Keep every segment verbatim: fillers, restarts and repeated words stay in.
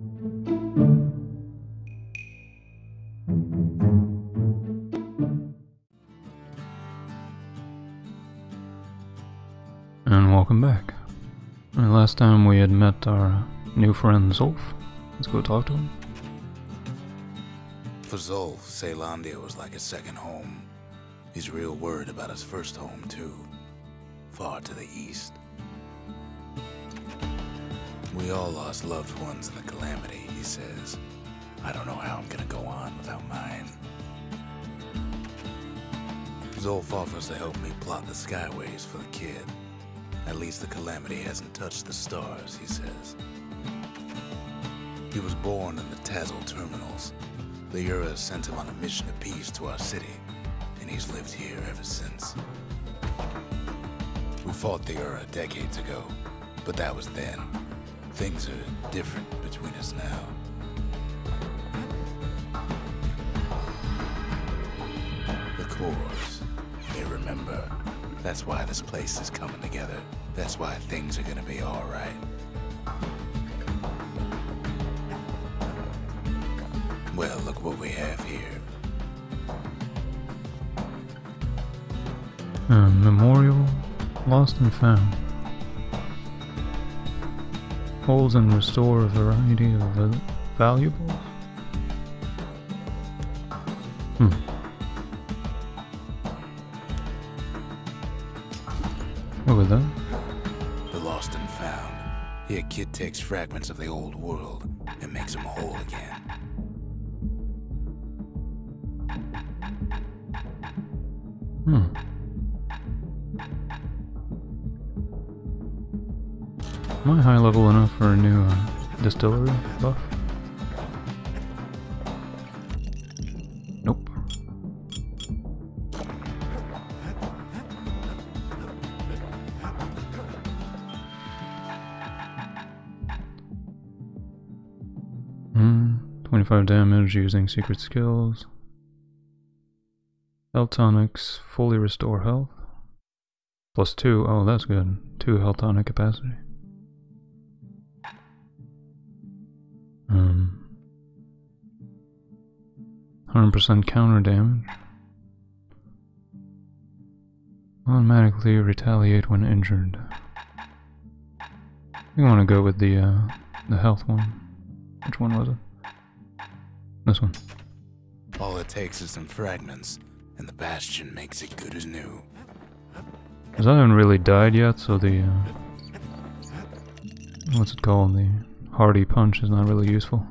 And welcome back. Uh, last time we had met our new friend Zulf. Let's go talk to him. For Zulf, Caelondia was like a second home. He's real worried about his first home, too. Far to the east. We all lost loved ones in the calamity, he says. I don't know how I'm gonna go on without mine. Zulf offers to help me plot the skyways for the kid. At least the calamity hasn't touched the stars, he says. He was born in the Tazal terminals. The Ura sent him on a mission of peace to our city, and he's lived here ever since. We fought the Ura decades ago, but that was then. Things are different between us now. The cores, they remember. That's why this place is coming together. That's why things are gonna be all right. Well, look what we have here. A memorial lost and found. Holds and restore a variety of uh, valuables. Hmm. What was that? The lost and found. Here, kid takes fragments of the old world and makes them whole again. Hmm. Am I high level enough for a new uh, distillery buff? Nope. Hmm. twenty-five damage using secret skills. Health tonics fully restore health. Plus two. Oh, that's good. Two health tonic capacity. Um, one hundred percent counter damage. Automatically retaliate when injured. We want to go with the uh, the health one. Which one was it? This one. All it takes is some fragments, and the Bastion makes it good as new. Because I haven't really died yet, so the uh, what's it called? The Hardy Punch is not really useful.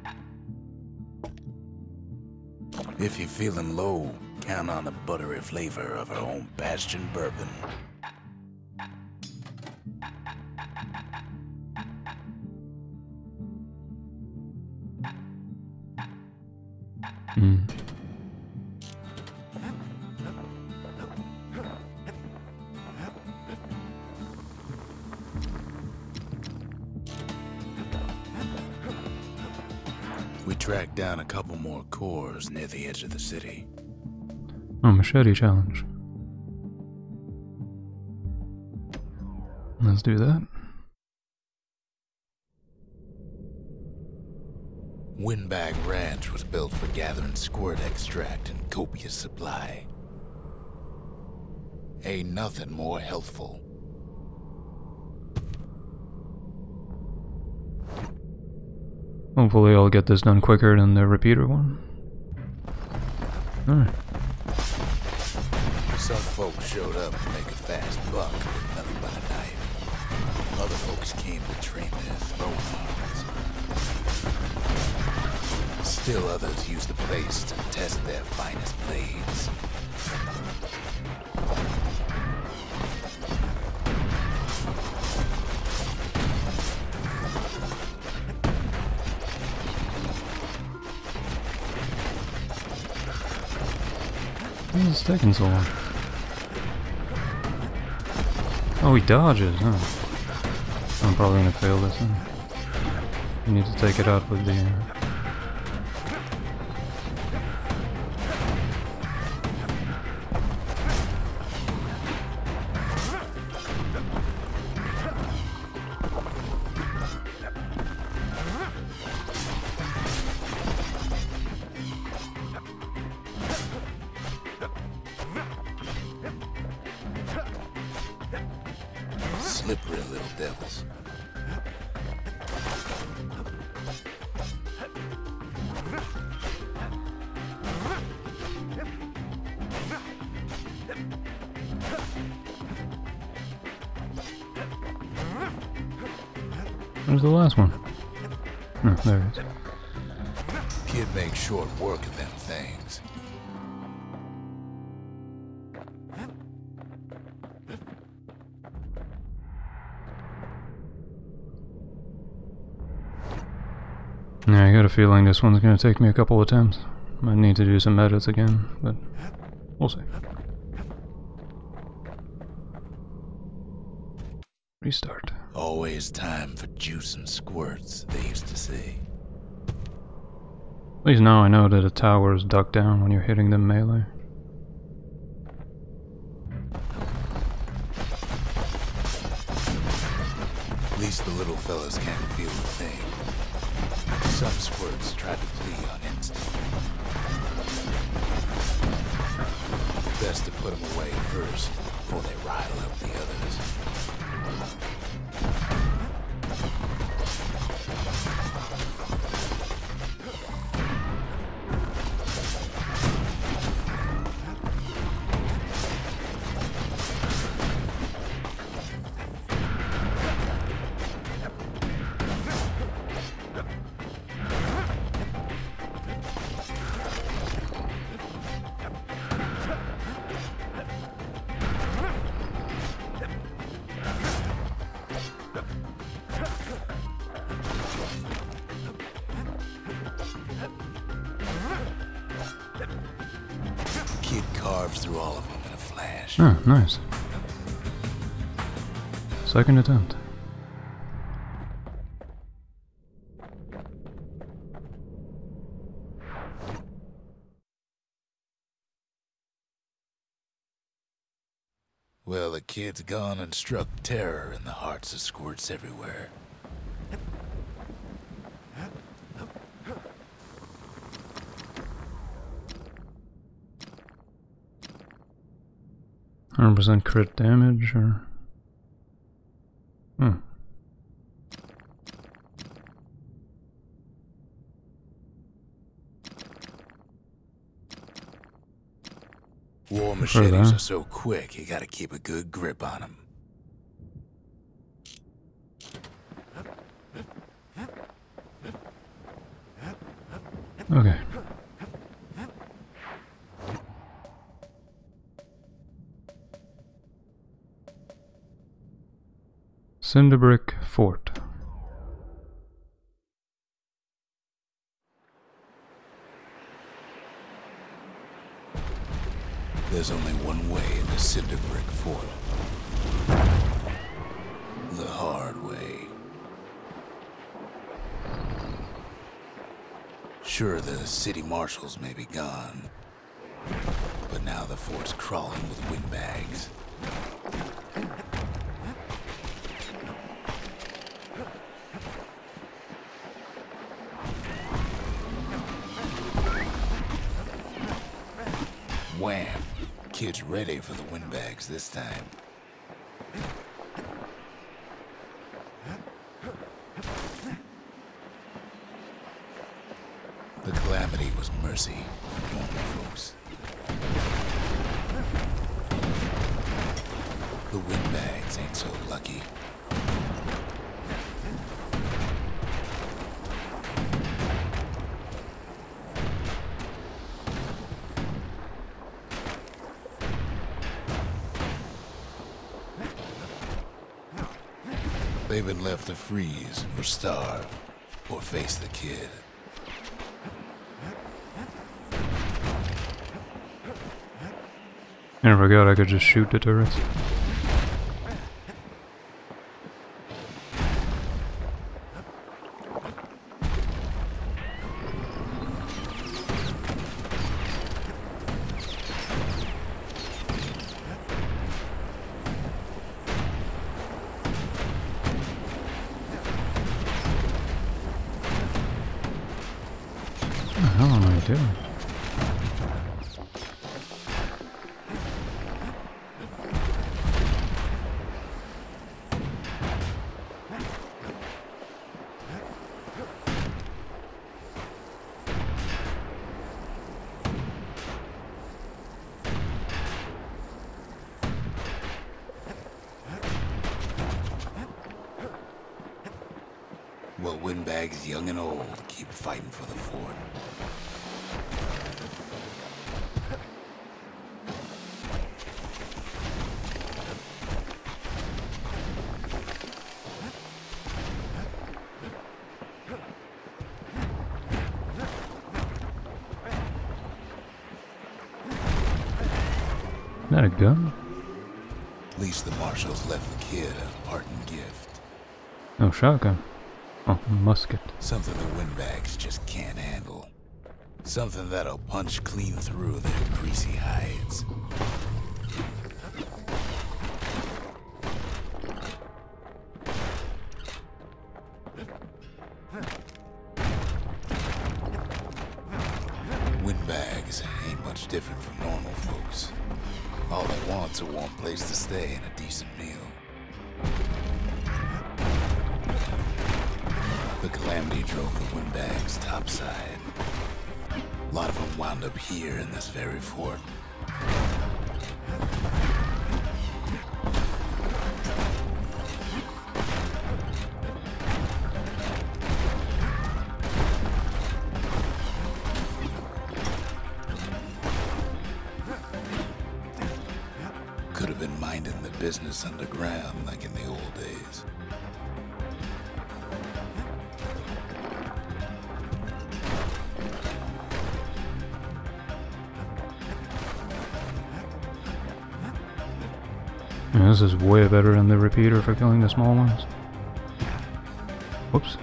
If you're feeling low, count on the buttery flavor of our own Bastion bourbon. Hmm. We tracked down a couple more cores near the edge of the city. Oh, machete challenge. Let's do that. Windbag Ranch was built for gathering squirt extract in copious supply. Ain't nothing more healthful. Hopefully I'll get this done quicker than the repeater one. Alright. Some folks showed up to make a fast buck with nothing but a knife. Other folks came to train their throwing arms. Still others used the place to test their finest blades. Why is this taking so long? Oh, he dodges, huh? I'm probably gonna fail this one. You need to take it out with the... Uh... slippery little devils. Where's the last one? Oh, there it is. Kid makes short work of them things. Yeah, I got a feeling this one's gonna take me a couple attempts. Might need to do some edits again, but we'll see. Restart. Always time for juice and squirts, they used to say. At least now I know that a tower is ducked down when you're hitting them melee. At least the little fellas can't feel a thing. Some squirts tried to flee on instinct. Best to put them away first, before they rile up the others. Kid carves through all of them in a flash. Oh, nice. Second attempt. Well, the kid's gone and struck terror in the hearts of squirts everywhere. one hundred percent crit damage, or... Hmm. War machetes are so quick, you gotta keep a good grip on them. Okay. Cinderbrick Fort. There's only one way into Cinderbrick Fort. The hard way. Sure, the city marshals may be gone, but now the fort's crawling with windbags. Wham! Kid's ready for the windbags this time. The calamity was mercy for normal folks. The windbags ain't so lucky. They've been left to freeze or starve or face the kid. I forgot I could just shoot the turrets. What the hell am I doing? Windbags, young and old, keep fighting for the fort. Is that a gun? At least the marshals left the kid a parting gift. No shotgun. Oh, a musket. Something the Windbags just can't handle. Something that'll punch clean through their greasy hides. Windbags ain't much different from normal folks. All they want's a warm place to stay and a decent meal. The Calamity drove the Windbags topside. A lot of them wound up here in this very fort. Could have been minding the business underground like in the old days. Yeah, this is way better than the repeater for killing the small ones. Whoops.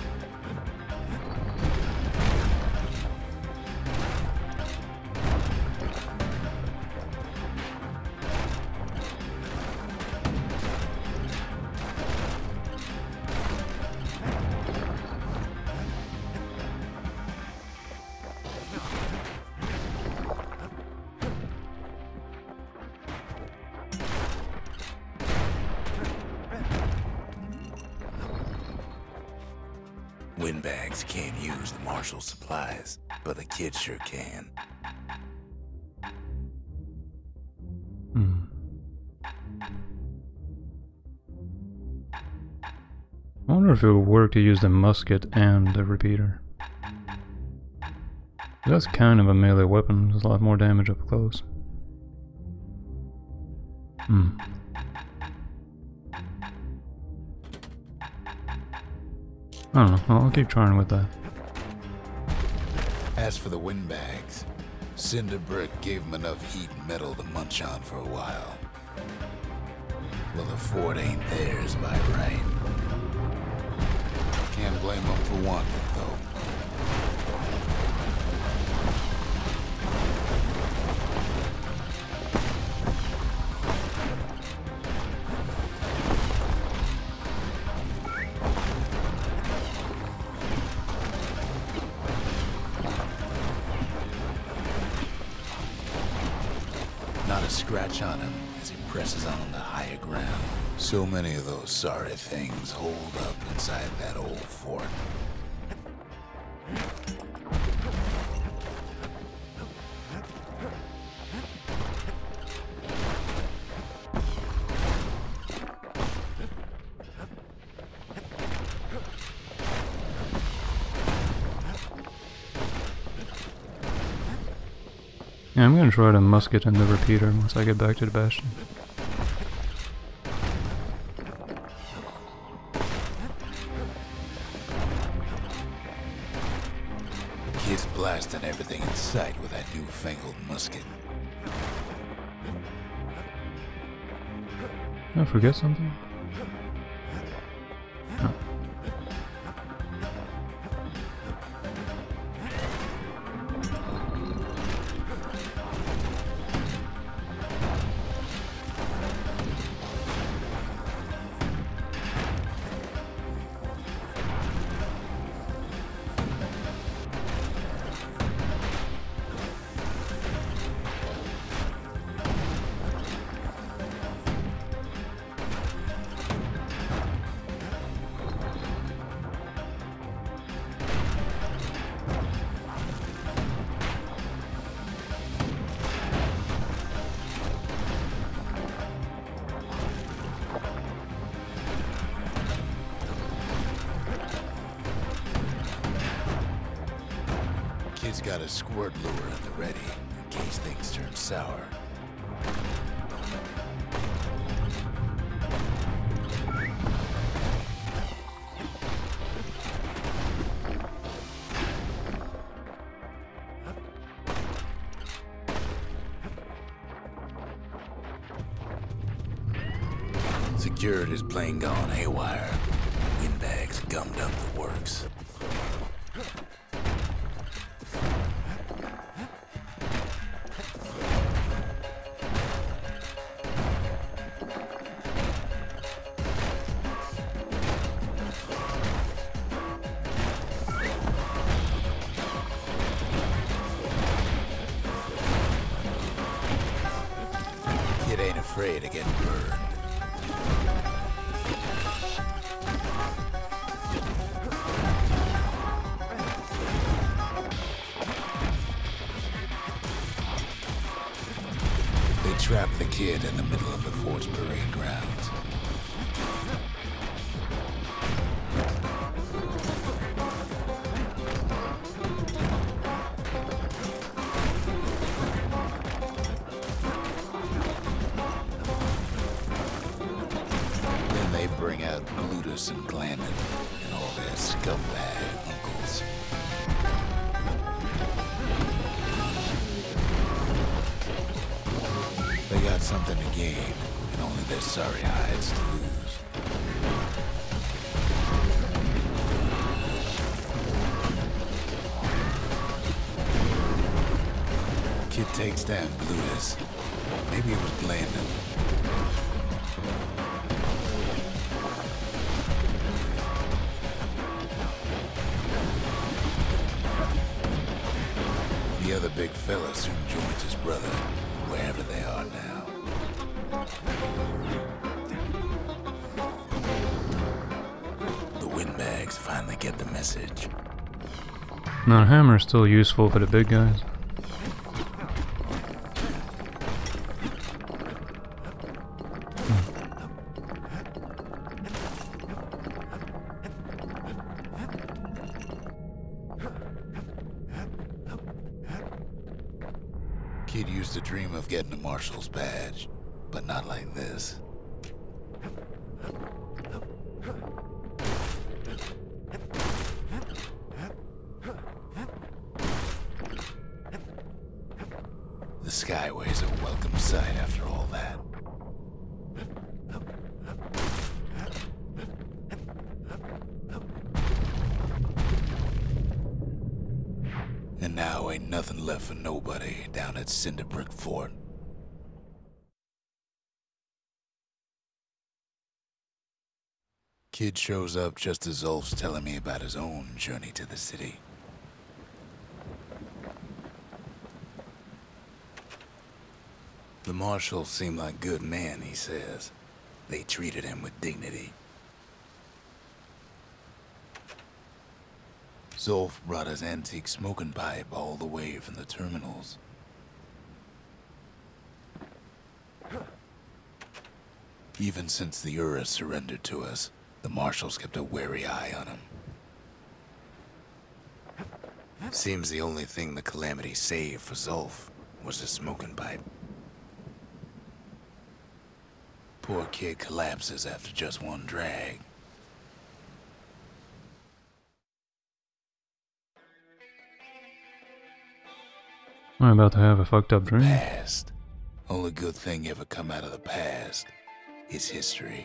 Windbags can't use the marshal supplies, but the kid sure can. Hmm. I wonder if it would work to use the musket and the repeater. That's kind of a melee weapon, there's a lot more damage up close. Hmm. I don't know, I'll keep trying with that. As for the Windbags, Cinderbrick gave them enough heat and metal to munch on for a while. Well, the fort ain't theirs by right. Can't blame them for wanting it, though. Not a scratch on him as he presses on to higher ground. So many of those sorry things hold up inside that old fort. Yeah, I'm gonna try the musket and the repeater once I get back to the bastion. Kid's blasting everything in sight with that newfangled musket. Did I forget something? No. Kid's got a squirt lure at the ready in case things turn sour. Security's plane gone haywire. Windbags gummed up the works. Kid ain't afraid of getting burned. Trapped the kid in the middle of the fort's parade grounds. Then they bring out Glutus and Glandon and all their scumbag uncles. They got something to gain, and only their sorry hides to lose. Kid takes down Glutus. Maybe it was Glandon. The other big fella soon joins his brother, wherever they are now. The windbags finally get the message. Now, hammer's still useful for the big guys. Kid used to dream of getting a marshal's badge, but not like this. The Skyway's a welcome sight after all that. And now ain't nothing left for nobody down at Cinderbrick Fort. Kid shows up just as Zulf's telling me about his own journey to the city. The marshals seem like good men, he says. They treated him with dignity. Zulf brought his antique smoking pipe all the way from the terminals. Even since the Ura surrendered to us, the marshals kept a wary eye on him. Seems the only thing the Calamity saved for Zulf was his smoking pipe. Poor kid collapses after just one drag. I'm about to have a fucked up dream. Past. Only good thing ever come out of the past is history.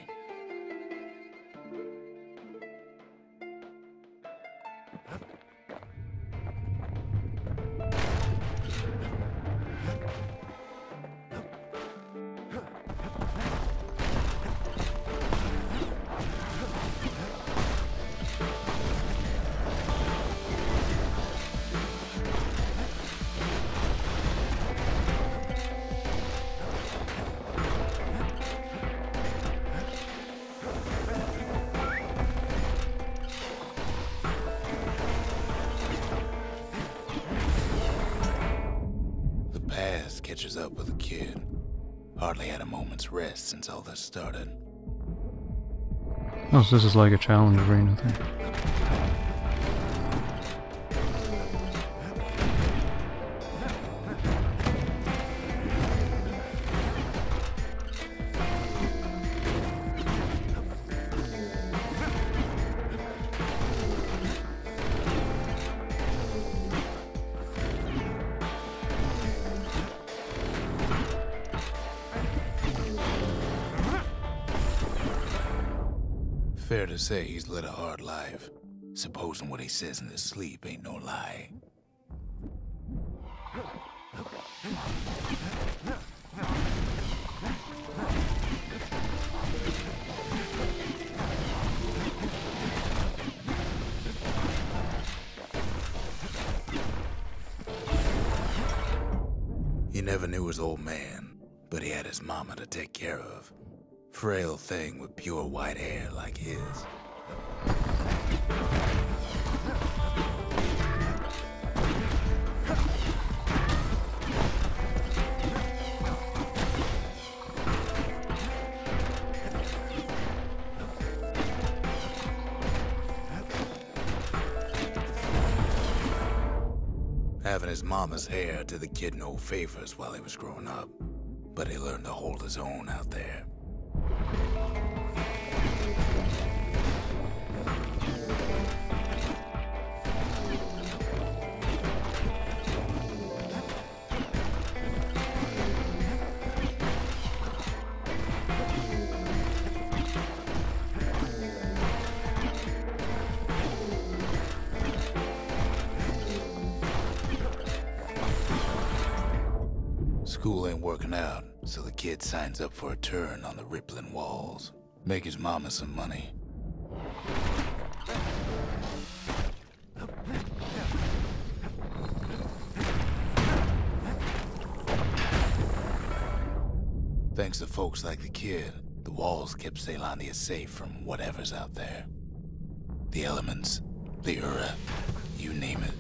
Catches up with the kid. Hardly had a moment's rest since all this started. Oh, so this is like a challenge arena thing. Fair to say he's led a hard life, supposing what he says in his sleep ain't no lie. He never knew his old man, but he had his mama to take care of. Frail thing with pure white hair like his. Having his mama's hair did the kid no favors while he was growing up, but he learned to hold his own out there. School ain't working out, so the kid signs up for a turn on the rippling walls. Make his mama some money. Thanks to folks like the kid, the walls kept Caelondia safe from whatever's out there. The elements, the Ura, you name it.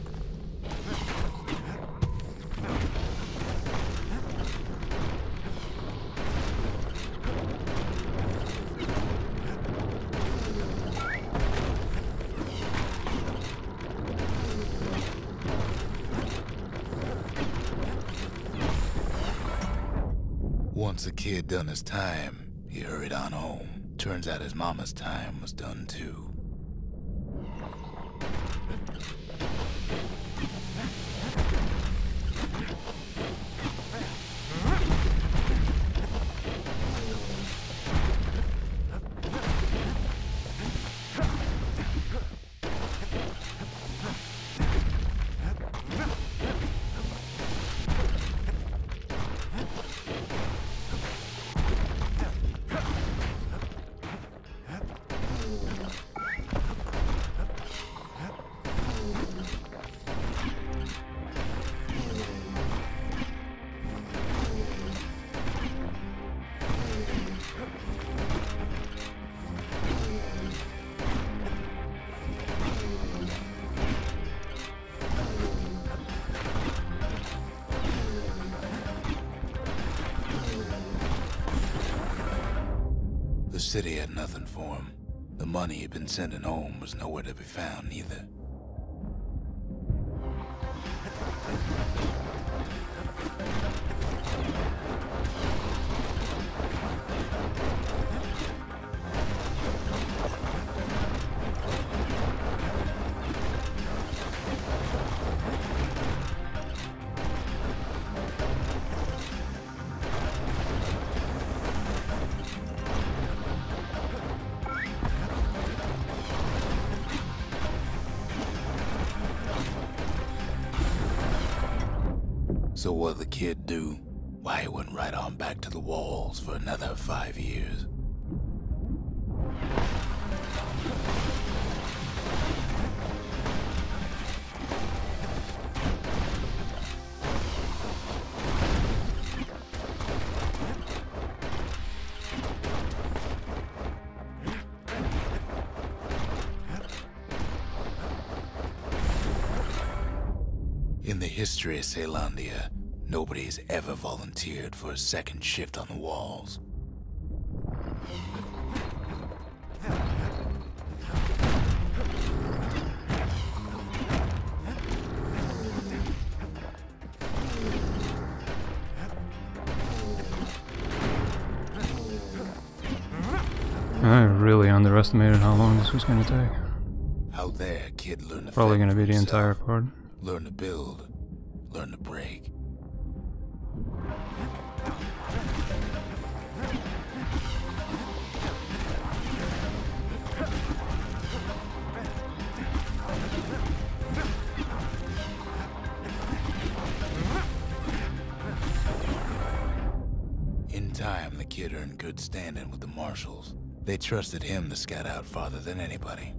Once the kid done his time, he hurried on home. Turns out his mama's time was done too. The city had nothing for him. The money he'd been sending home was nowhere to be found either. So what'd the kid do? Why, he went right on back to the walls for another five years. In the history of Caelondia, nobody's ever volunteered for a second shift on the walls. I really underestimated how long this was going to take. Out there, kid learned to Probably fend going to for be the himself, entire part. learn to build, learn to break. kid earned good standing with the marshals. They trusted him to scout out farther than anybody.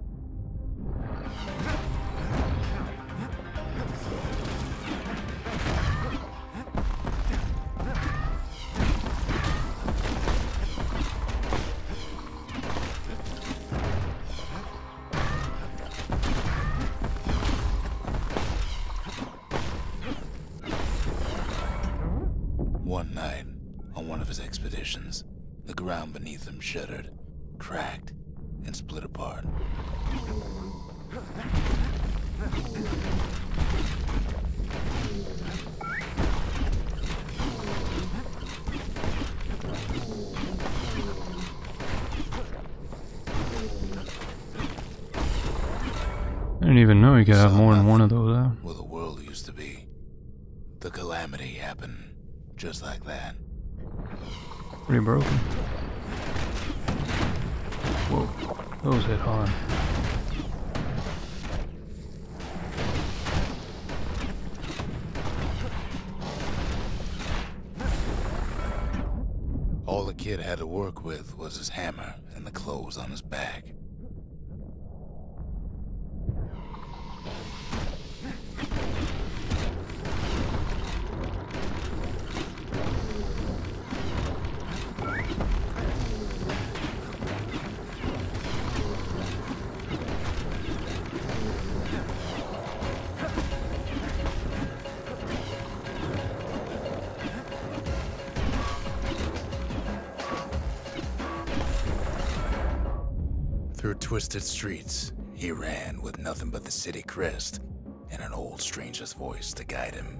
One night, on one of his expeditions, the ground beneath him shuddered, cracked, and split apart. I didn't even know you could have more than one of those out. Where the world used to be. The calamity happened just like that. Pretty broken. Whoa, those hit hard. All the kid had to work with was his hammer and the clothes on his back. Through twisted streets, he ran with nothing but the city crest and an old stranger's voice to guide him.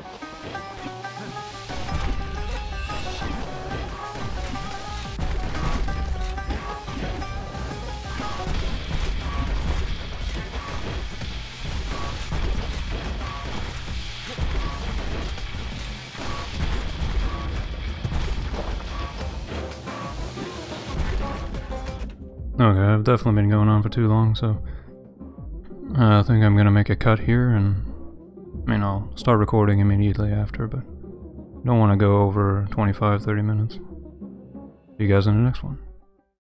Okay, I've definitely been going on for too long, so uh, I think I'm gonna make a cut here, and I mean, I'll start recording immediately after, but don't want to go over twenty-five, thirty minutes. See you guys in the next one.